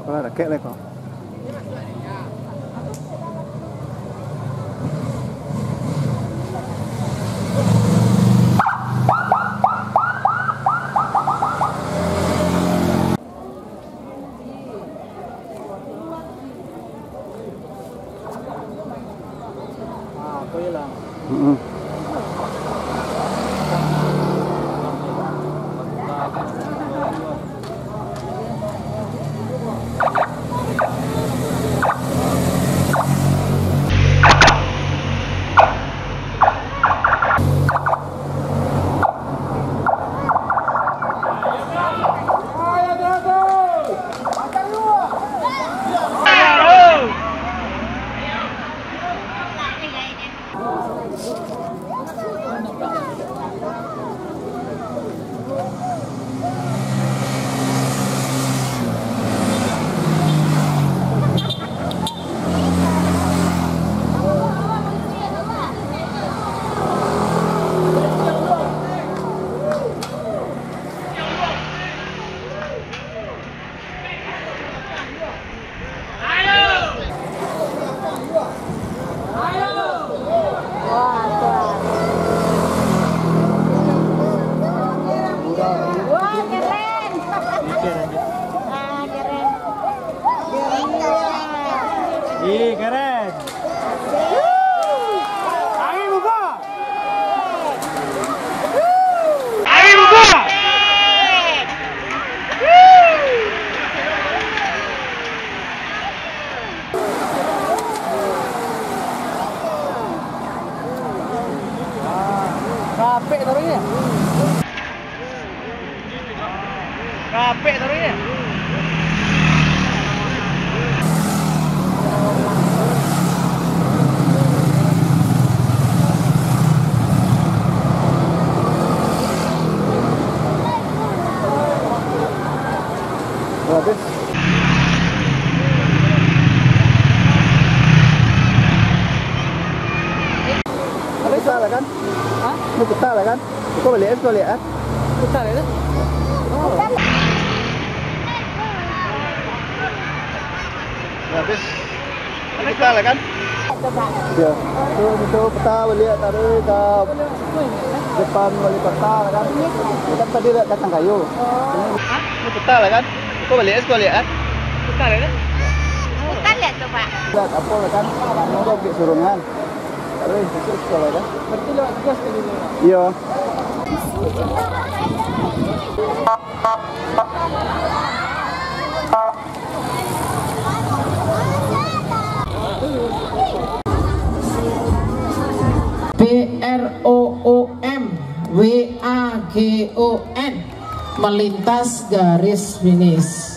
Kalau ada kek kok. Aku hilang. Ih, keren. Angin buka. Angin buka. Capek taruhnya. Capek taruhnya. Habis. Habis salah kan? Hah? Ini peta lah kan? Kau balik, kau lihat. Peta lah itu. Oh. Habis. Ini peta lah kan? Ya. Itu peta balik taruh ke depan wali kota lah kan? Kita tadi datang kayu. Ini peta lah kan? Kau balik, kau lihat. Peta lah kan? Bukan lihat tu Pak. Lihat apa lah kan? Mau pergi surungan. Taruh di sekolah kan? Berarti lewat gas tadi. Iya. PROOMWAGON melintas garis finish.